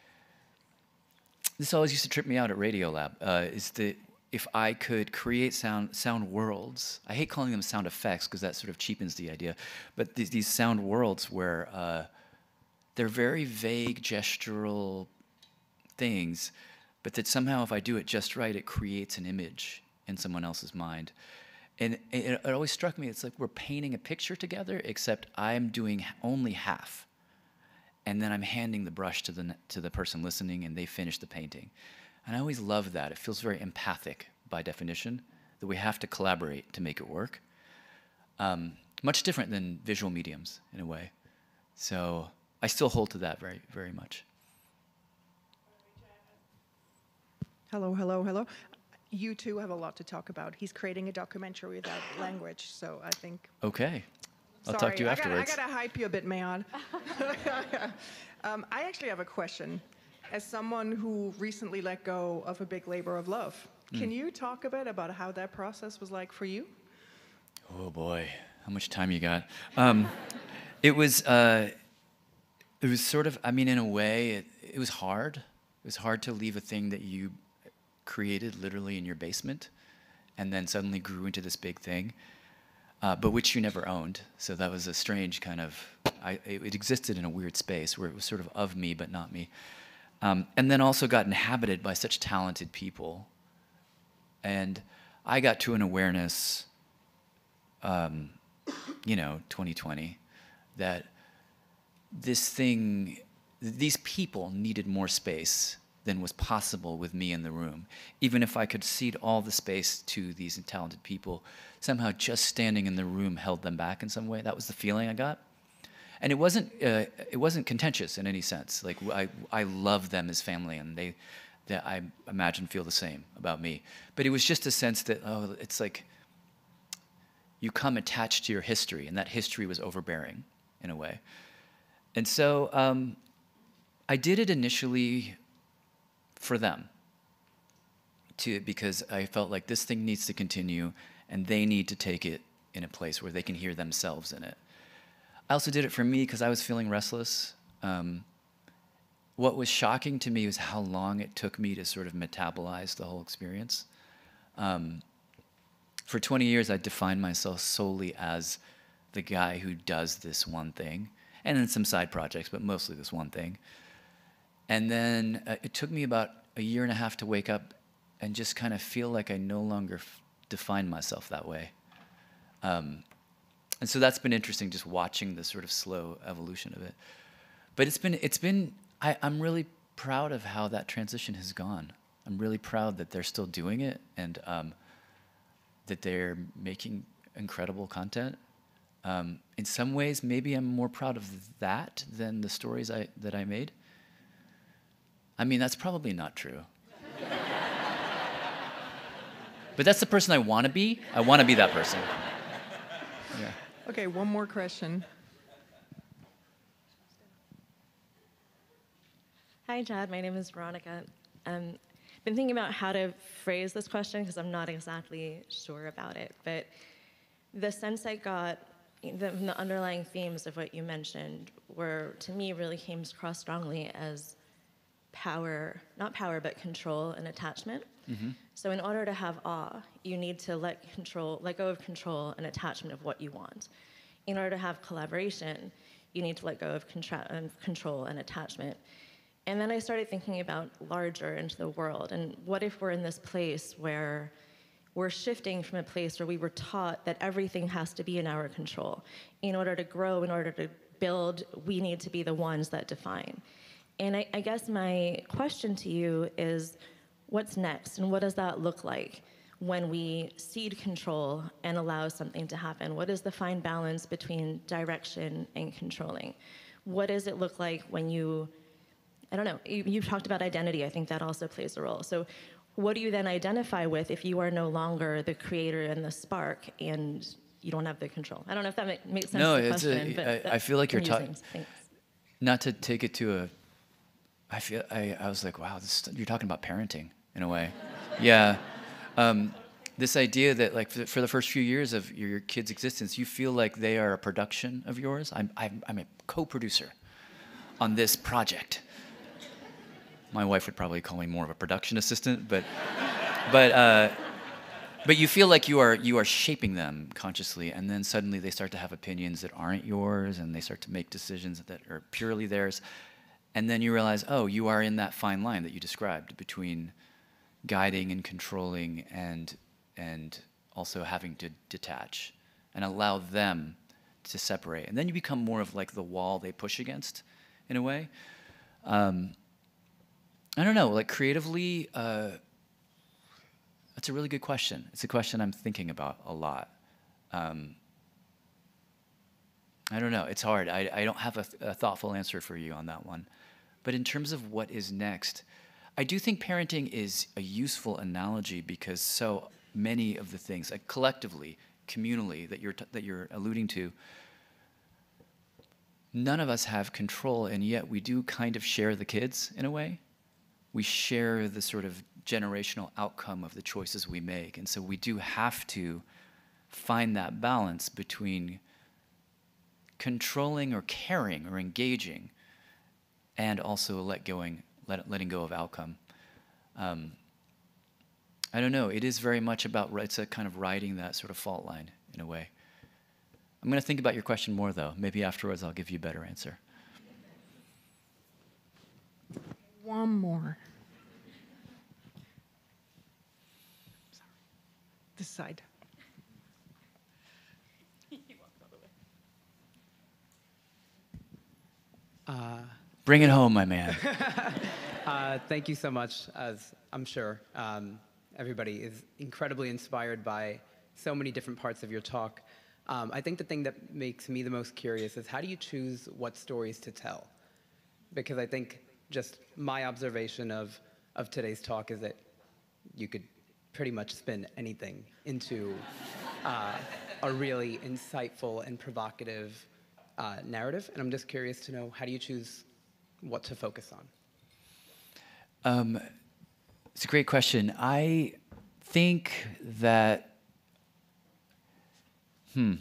this always used to trip me out at Radiolab, uh, is that if I could create sound sound worlds, I hate calling them sound effects because that sort of cheapens the idea, but these, these sound worlds where uh, they're very vague gestural things, but that somehow if I do it just right, it creates an image in someone else's mind. And it, it always struck me, it's like we're painting a picture together, except I'm doing only half. And then I'm handing the brush to the, to the person listening, and they finish the painting. And I always love that. It feels very empathic by definition, that we have to collaborate to make it work. Um, much different than visual mediums, in a way. So I still hold to that very, very much. Hello, hello, hello. You two have a lot to talk about. He's creating a documentary without language, so I think... Okay. I'll Sorry, talk to you afterwards. I got to hype you a bit, Mayad. um, I actually have a question. As someone who recently let go of a big labor of love, mm. can you talk a bit about how that process was like for you? Oh boy, how much time you got? Um, it was, uh, it was sort of, I mean, in a way, it, it was hard. It was hard to leave a thing that you created literally in your basement and then suddenly grew into this big thing. Uh, but which you never owned. So that was a strange kind of, I, it, it existed in a weird space where it was sort of of me, but not me. Um, and then also got inhabited by such talented people. And I got to an awareness, um, you know, twenty twenty, that this thing, these people needed more space than was possible with me in the room. Even if I could cede all the space to these talented people, somehow just standing in the room held them back in some way. That was the feeling I got. And it wasn't, uh, it wasn't contentious in any sense. Like, I, I love them as family, and they, they, I imagine, feel the same about me. But it was just a sense that, oh, it's like you come attached to your history, and that history was overbearing in a way. And so um, I did it initially for them, to, because I felt like this thing needs to continue, and they need to take it in a place where they can hear themselves in it. I also did it for me because I was feeling restless. Um, what was shocking to me was how long it took me to sort of metabolize the whole experience. Um, for twenty years, I defined myself solely as the guy who does this one thing, and then some side projects, but mostly this one thing. And then uh, it took me about a year and a half to wake up and just kind of feel like I no longer f define myself that way. Um, and so that's been interesting, just watching the sort of slow evolution of it. But it's been, it's been I, I'm really proud of how that transition has gone. I'm really proud that they're still doing it, and um, that they're making incredible content. Um, in some ways, maybe I'm more proud of that than the stories I, that I made. I mean, that's probably not true. But that's the person I want to be. I want to be that person. Yeah. Okay, one more question. Hi, Chad. My name is Veronica. Um, I've been thinking about how to phrase this question because I'm not exactly sure about it. But the sense I got, the, the underlying themes of what you mentioned were, to me, really came across strongly as power, not power, but control and attachment. Mm-hmm. So in order to have awe, you need to let control, let go of control and attachment of what you want. In order to have collaboration, you need to let go of contra- um, control and attachment. And then I started thinking about larger into the world, and what if we're in this place where we're shifting from a place where we were taught that everything has to be in our control. In order to grow, in order to build, we need to be the ones that define. And I, I guess my question to you is, what's next, and what does that look like when we cede control and allow something to happen? What is the fine balance between direction and controlling? What does it look like when you, I don't know, you, you've talked about identity, I think that also plays a role. So what do you then identify with if you are no longer the creator and the spark and you don't have the control? I don't know if that make, makes sense no, to the it's question. a, but I, I feel like you're talking, Thanks. not to take it to a, I feel, I, I was like, wow, this, you're talking about parenting in a way. Yeah. Um, this idea that like for, for the first few years of your, your kid's existence, you feel like they are a production of yours. I'm, I'm, I'm a co-producer on this project. My wife would probably call me more of a production assistant, but, but, uh, but you feel like you are you are shaping them consciously, and then suddenly they start to have opinions that aren't yours, and they start to make decisions that are purely theirs, and then you realize, oh, you are in that fine line that you described between guiding and controlling, and and also having to detach and allow them to separate, and then you become more of like the wall they push against, in a way. Um, I don't know, like creatively, uh, that's a really good question. It's a question I'm thinking about a lot. Um, I don't know, it's hard. I, I don't have a, th- a thoughtful answer for you on that one. But in terms of what is next, I do think parenting is a useful analogy because so many of the things, like collectively, communally, that you're, t- that you're alluding to, none of us have control, and yet we do kind of share the kids in a way. We share the sort of generational outcome of the choices we make. And so we do have to find that balance between controlling or caring or engaging and also let going, let, letting go of outcome. Um, I don't know, it is very much about, it's a kind of riding that sort of fault line in a way. I'm gonna think about your question more though. Maybe afterwards I'll give you a better answer. One more. Sorry. This side. Uh, Bring it home, my man. uh, thank you so much. As I'm sure um, everybody is incredibly inspired by so many different parts of your talk. Um, I think the thing that makes me the most curious is how do you choose what stories to tell? Because I think just my observation of, of today's talk is that you could pretty much spin anything into uh, a really insightful and provocative uh, narrative. And I'm just curious to know, how do you choose what to focus on? Um, it's a great question. I think that, hmm,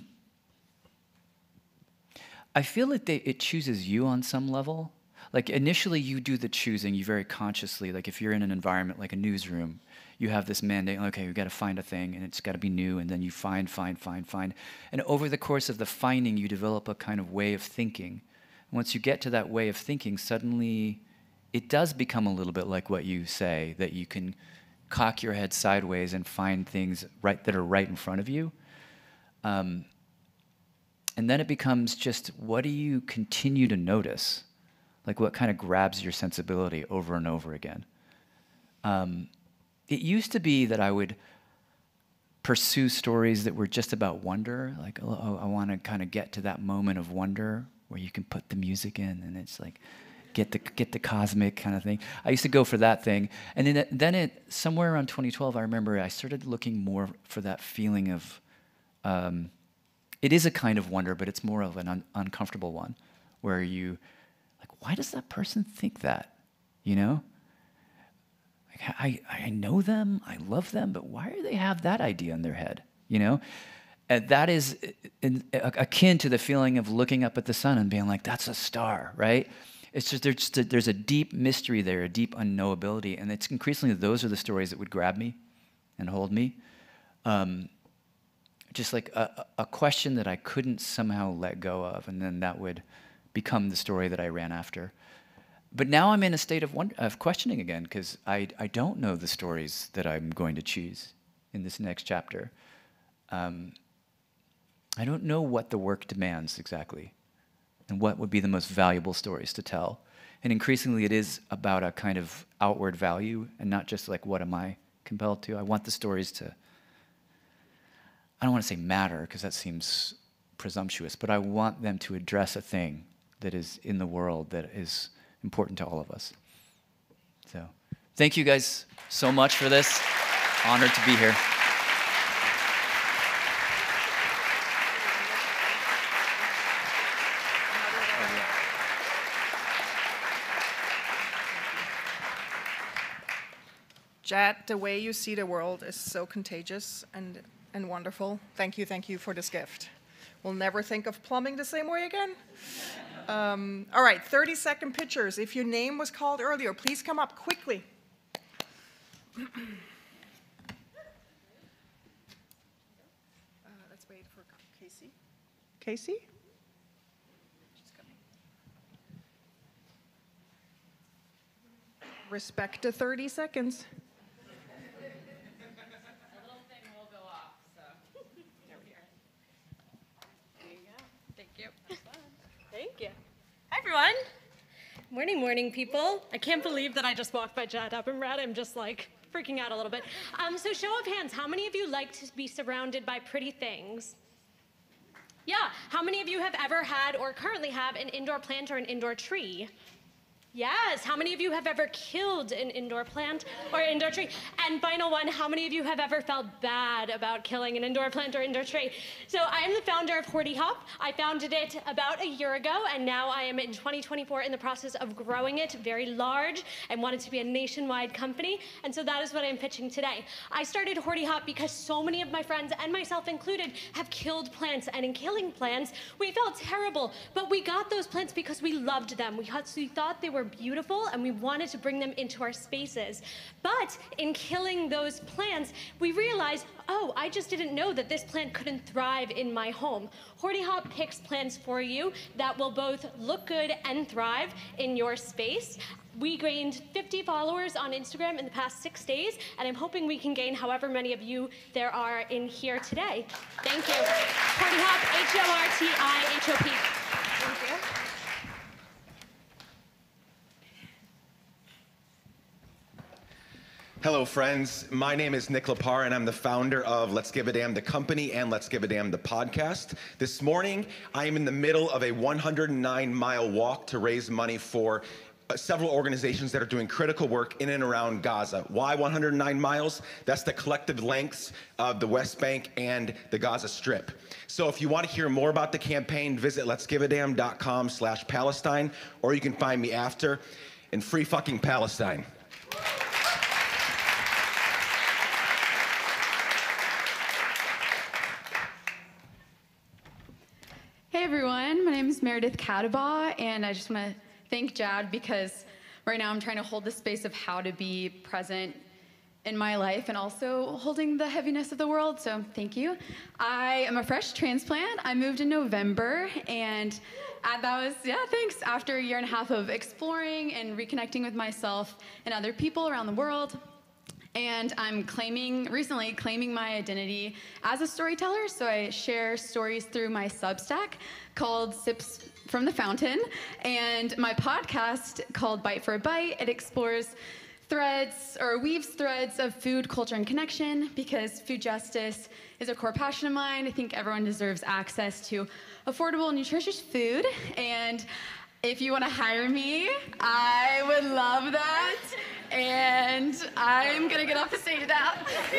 I feel that they, it chooses you on some level. Like initially you do the choosing, you very consciously, like if you're in an environment like a newsroom, you have this mandate, okay, we've got to find a thing and it's got to be new, and then you find, find, find, find. And over the course of the finding, you develop a kind of way of thinking. And once you get to that way of thinking, suddenly it does become a little bit like what you say, that you can cock your head sideways and find things right that are right in front of you. Um, and then it becomes just, what do you continue to notice? Like what kind of grabs your sensibility over and over again? Um, it used to be that I would pursue stories that were just about wonder. Like, oh, I want to kind of get to that moment of wonder where you can put the music in and it's like, get the get the cosmic kind of thing. I used to go for that thing. And then it, then it, somewhere around twenty twelve, I remember I started looking more for that feeling of, um, it is a kind of wonder, but it's more of an un- uncomfortable one where you, why does that person think that, you know? Like, I, I know them, I love them, but why do they have that idea in their head, you know? And that is in, in, akin to the feeling of looking up at the sun and being like, that's a star, right? It's just there's just a, there's a deep mystery there, a deep unknowability, and it's increasingly those are the stories that would grab me and hold me. Um, just like a, a question that I couldn't somehow let go of, and then that would become the story that I ran after. But now I'm in a state of wonder, of questioning again, because I, I don't know the stories that I'm going to choose in this next chapter. Um, I don't know what the work demands exactly, and what would be the most valuable stories to tell. And increasingly it is about a kind of outward value, and not just like, what am I compelled to? I want the stories to, I don't want to say matter, because that seems presumptuous, but I want them to address a thing that is in the world that is important to all of us. So thank you guys so much for this. Honored to be here. Jad, the way you see the world is so contagious and, and wonderful. Thank you, thank you for this gift. We'll never think of plumbing the same way again. Um, all right, thirty second pictures. If your name was called earlier, please come up quickly. uh, let's wait for Casey. Casey? She's coming. Respect the thirty seconds. Thank you. Hi, everyone. Morning, morning, people. I can't believe that I just walked by Jad Abumrad. I'm just like freaking out a little bit. Um, so show of hands, how many of you like to be surrounded by pretty things? Yeah. How many of you have ever had or currently have an indoor plant or an indoor tree? Yes. How many of you have ever killed an indoor plant or indoor tree? And final one, how many of you have ever felt bad about killing an indoor plant or indoor tree? So I am the founder of Horty Hop. I founded it about a year ago, and now I am in twenty twenty-four in the process of growing it very large and want it to be a nationwide company. And so that is what I'm pitching today. I started Horty Hop because so many of my friends, and myself included, have killed plants. And in killing plants, we felt terrible. But we got those plants because we loved them. We thought they were beautiful, and we wanted to bring them into our spaces. But in killing those plants, we realized, oh, I just didn't know that this plant couldn't thrive in my home. Horty Hop picks plants for you that will both look good and thrive in your space. We gained fifty followers on Instagram in the past six days, and I'm hoping we can gain however many of you there are in here today. Thank you. Horty Hop, H O R T I H O P. Thank you. Hello, friends. My name is Nick Lepar, and I'm the founder of Let's Give a Damn, the company, and Let's Give a Damn, the podcast. This morning, I am in the middle of a one hundred nine mile walk to raise money for uh, several organizations that are doing critical work in and around Gaza. Why one hundred nine miles? That's the collective lengths of the West Bank and the Gaza Strip. So if you want to hear more about the campaign, visit let's give a damn dot com slash Palestine, or you can find me after in free fucking Palestine. Hey everyone, my name is Meredith Kadabaugh, and I just want to thank Jad because right now I'm trying to hold the space of how to be present in my life and also holding the heaviness of the world, so thank you. I am a fresh transplant. I moved in November, and that was, yeah, thanks, after a year and a half of exploring and reconnecting with myself and other people around the world. And I'm claiming, recently claiming my identity as a storyteller, so I share stories through my Substack called Sips from the Fountain, and my podcast called Bite for a Bite. It explores threads, or weaves threads of food, culture, and connection, because food justice is a core passion of mine. I think everyone deserves access to affordable, nutritious food, and if you want to hire me, I would love that. And I'm going to get off the stage now.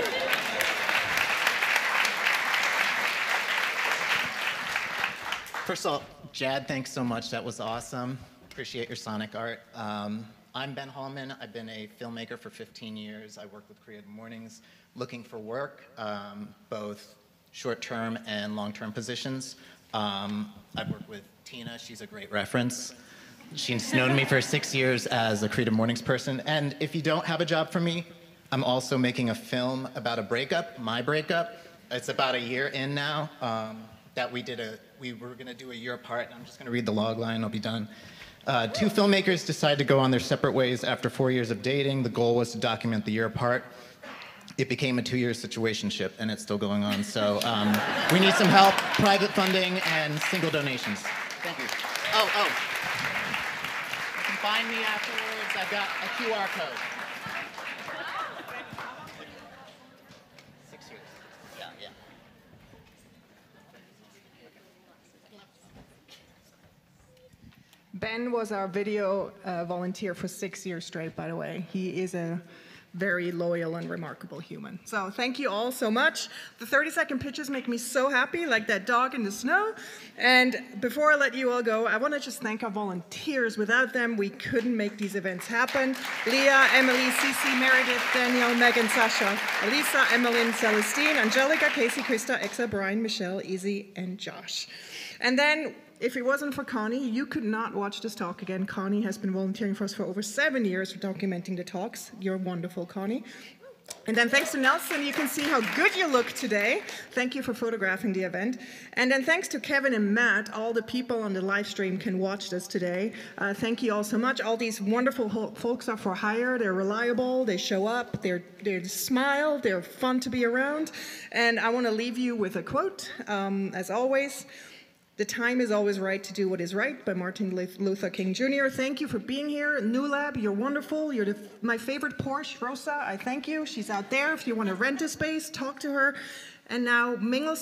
First of all, Jad, thanks so much. That was awesome. Appreciate your sonic art. Um, I'm Ben Hallman. I've been a filmmaker for fifteen years. I work with CreativeMornings, looking for work, um, both short-term and long-term positions. Um, I've worked with Tina. She's a great reference. She's known me for six years as a Creative Mornings person. And if you don't have a job for me, I'm also making a film about a breakup, my breakup. It's about a year in now um, that we did a, we were gonna do a year apart, and I'm just gonna read the log line, I'll be done. Uh, two filmmakers decide to go on their separate ways after four years of dating. The goal was to document the year apart. It became a two-year situationship, and it's still going on. So um, we need some help, private funding, and single donations. Thank you. Oh, oh. You can find me afterwards. I've got a Q R code. Six years. Yeah, yeah. Ben was our video uh, volunteer for six years straight, by the way. He is a very loyal and remarkable human. So thank you all so much. The thirty second pitches make me so happy, like that dog in the snow. And before I let you all go, I want to just thank our volunteers. Without them, we couldn't make these events happen. Leah, Emily, Cece, Meredith, Danielle, Megan, Sasha, Elisa, Emmeline, Celestine, Angelica, Casey, Krista, Exa, Brian, Michelle, Izzy, and Josh. And then, if it wasn't for Connie, you could not watch this talk again. Connie has been volunteering for us for over seven years for documenting the talks. You're wonderful, Connie. And then thanks to Nelson, you can see how good you look today. Thank you for photographing the event. And then thanks to Kevin and Matt, all the people on the live stream can watch this today. Uh, thank you all so much. All these wonderful folks are for hire. They're reliable. They show up. They're, they smile. They're fun to be around. And I want to leave you with a quote, um, as always. The time is always right to do what is right, by Martin Luther King Junior Thank you for being here. New Lab, you're wonderful. You're the, my favorite Porsche, Rosa. I thank you. She's out there. If you want to rent a space, talk to her. And now mingle some